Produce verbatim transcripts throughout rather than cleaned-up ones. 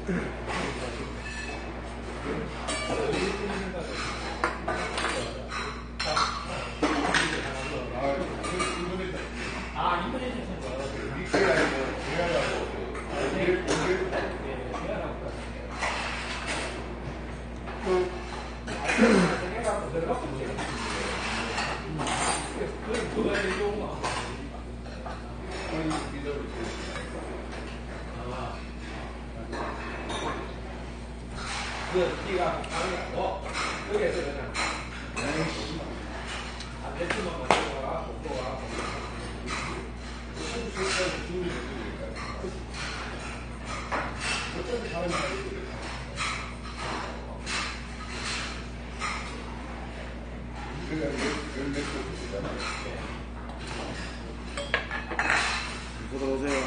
들어오세요.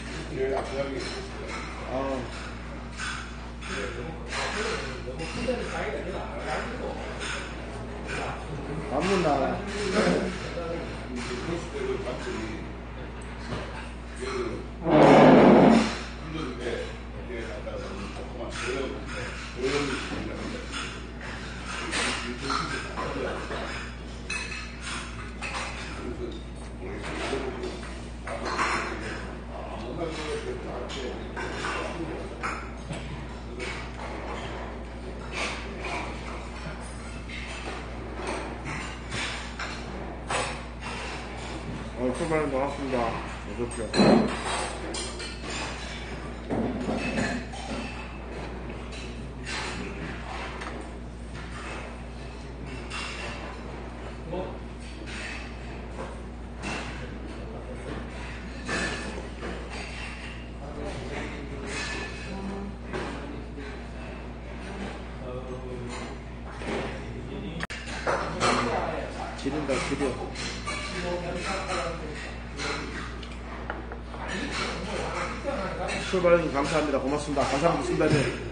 아. 안 문나. 어, 출발은 반갑습니다. 어서오십시오. 지른다, 지려. 출발해주셔서 감사합니다. 고맙습니다. 감사합니다. 네.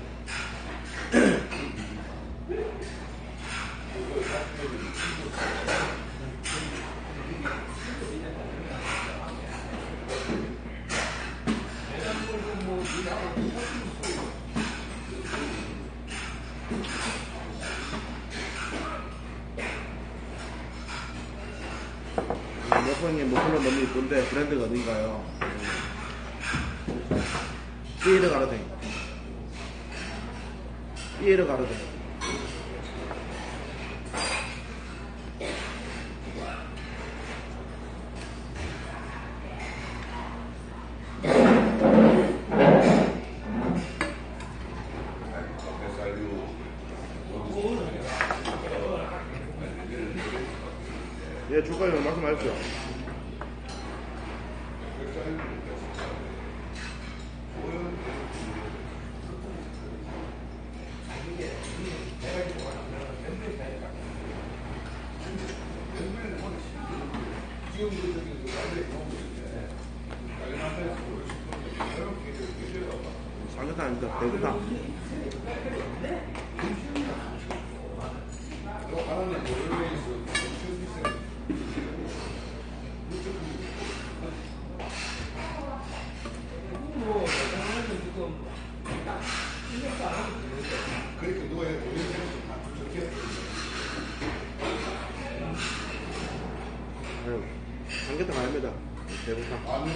여성님 목걸이 너무 이쁜데 브랜드가 어딘가요? 삐에르 가르댕 삐에르 가르댕 예, 주가요 말씀하십시오. 삼계탕 아닙니다. 대구탕. 삼계탕 아닙니다. 대구탕.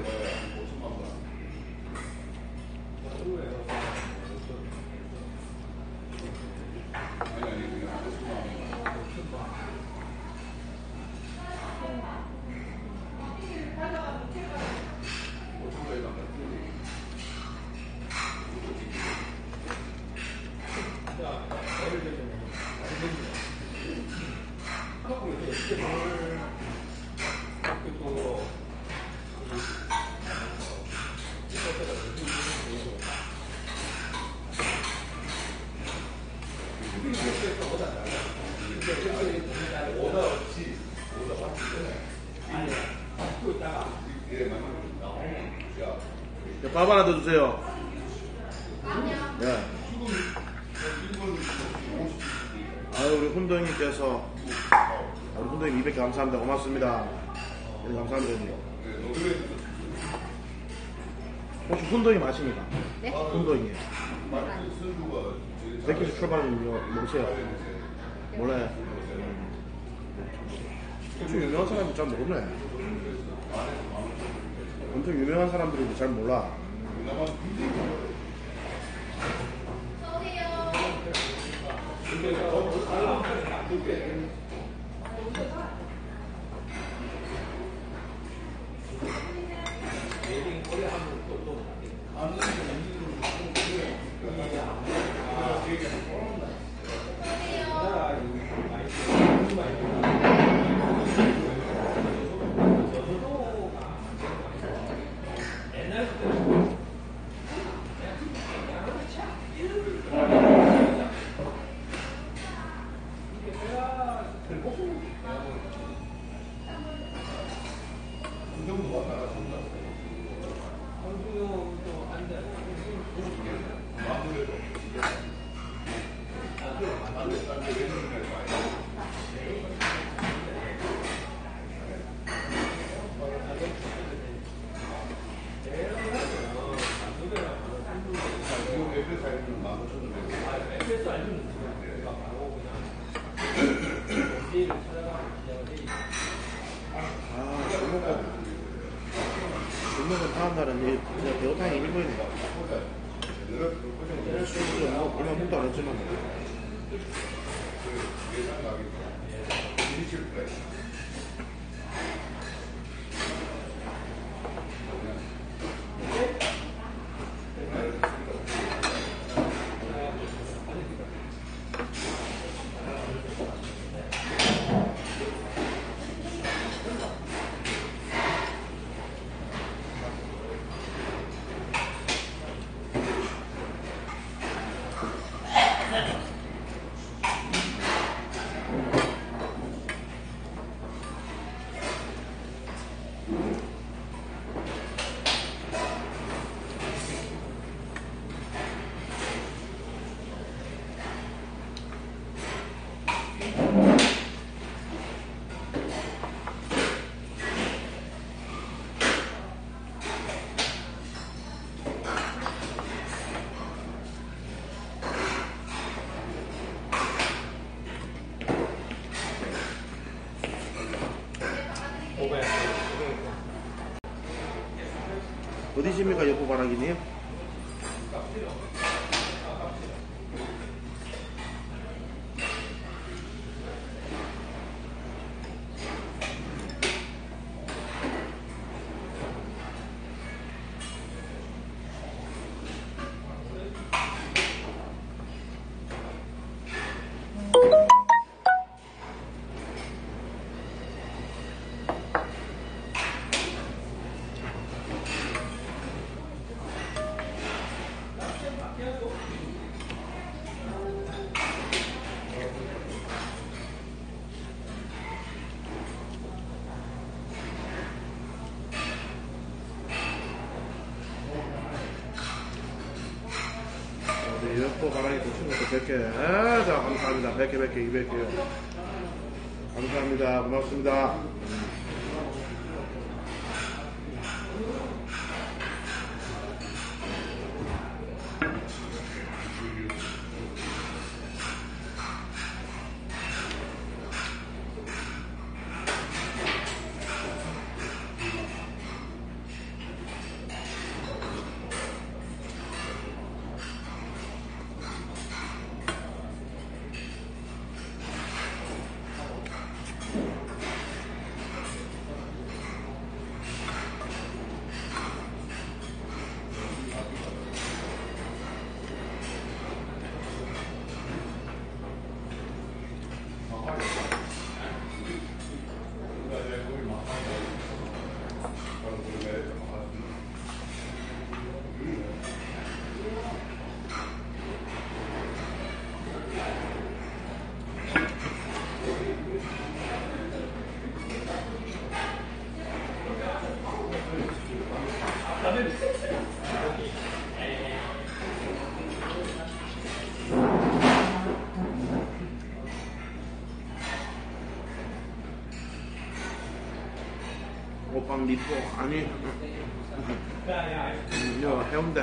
밥 하나 더 주세요. 예. 아유, 우리 훈동님께서, 우리 훈동님 이백 개 감사합니다. 고맙습니다. 네, 감사합니다. 혹시 혼동이 맞습니까? 네? 혼동이. 아니. 백기에서 출발하는 거 모르세요? 몰라요? 엄청 유명한 사람이 잘 모르네. 엄청 유명한 사람들이 잘 몰라. 아, 술 먹고, 술 먹은 다음 날은 이제 그냥 배고탕이 일본이네. 술을 뭐, 얼마 먹도 안 했지만. 어디십니까, 여포바라기님? 네, 여포바라기 고추는 또 백 개. 아, 자, 감사합니다. 백 개, 백 개, 이백 개요. 감사합니다. 고맙습니다. 포항 미포 아니 여 해운대.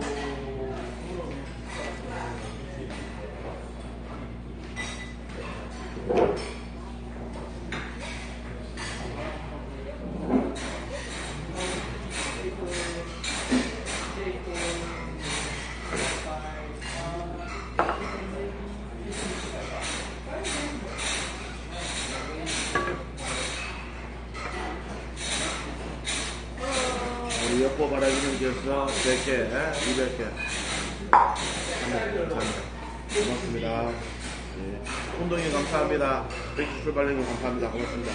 우리 여보 바라기님께서 백 개, 이백 개. 감사합니다. 고맙습니다. 예. 운동이 감사합니다. 백수 출발행님 감사합니다. 고맙습니다.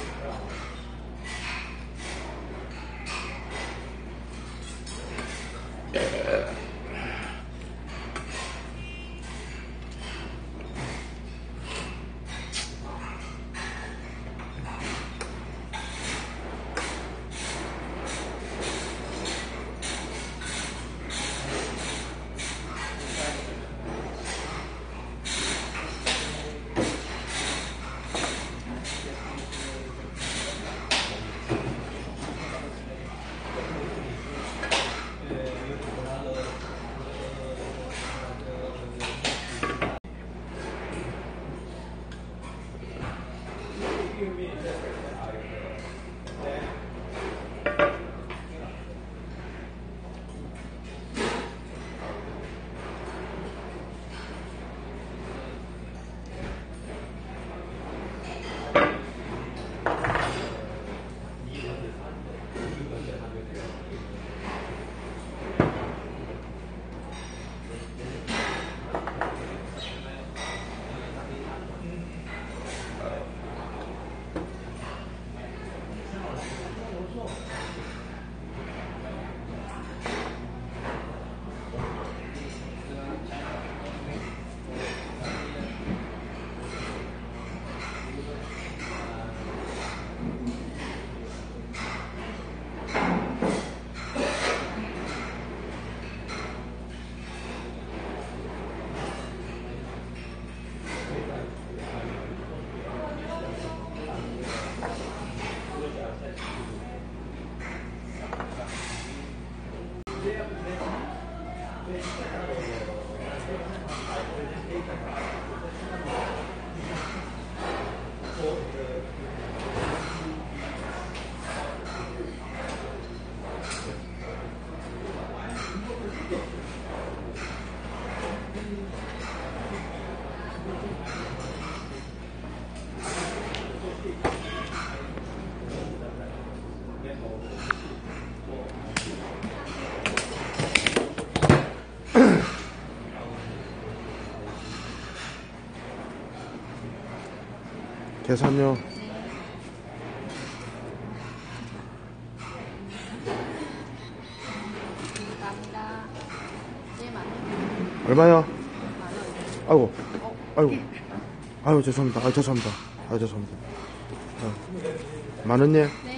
계산요. 감사합니다. 네, 만 원. 얼마요? 만 원. 아이고, 어, 아이고, 아유 죄송합니다. 아 죄송합니다. 아 죄송합니다. 아, 만 원님. 네.